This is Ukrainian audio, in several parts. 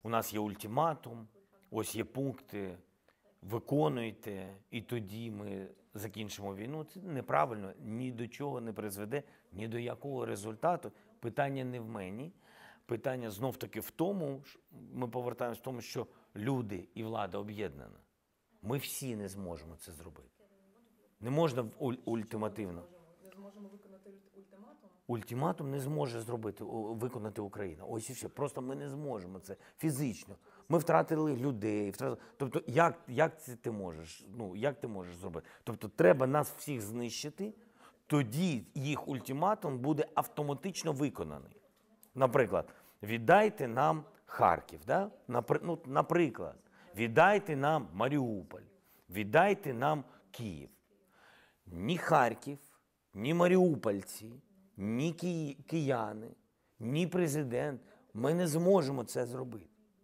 у нас є ультиматум, ось є пункти, виконуйте, і тоді ми закінчимо війну. Це неправильно, ні до чого не призведе, ні до якого результату. Питання не в мені. Питання знов-таки в тому, ми повертаємось в тому, що люди і влада об'єднана. Ми всі не зможемо це зробити. Не можна ультимативно. Не зможемо виконати ультиматум? Ультиматум не зможе виконати Україна. Ось і все. Просто ми не зможемо це фізично. Ми втратили людей. Тобто, як це ти можеш? Ну, як ти можеш зробити? Тобто, треба нас всіх знищити, тоді їх ультиматум буде автоматично виконаний. Наприклад, віддайте нам Харків, да? Наприклад, віддайте нам Маріуполь, віддайте нам Київ. Ні Харків, ні маріупольці, ні кияни, ні президент, ми не зможемо це зробити.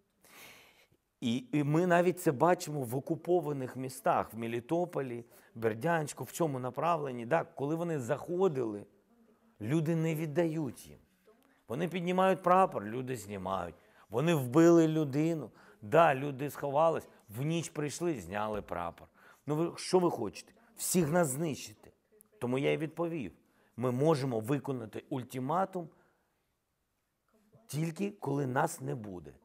І ми навіть це бачимо в окупованих містах, в Мелітополі, Бердянську, в цьому направленні. Да, коли вони заходили, люди не віддають їм. Вони піднімають прапор, люди знімають. Вони вбили людину. Да, люди сховались, в ніч прийшли, зняли прапор. Ну, що ви хочете? Всіх нас знищити. Тому я й відповів. Ми можемо виконати ультиматум тільки коли нас не буде.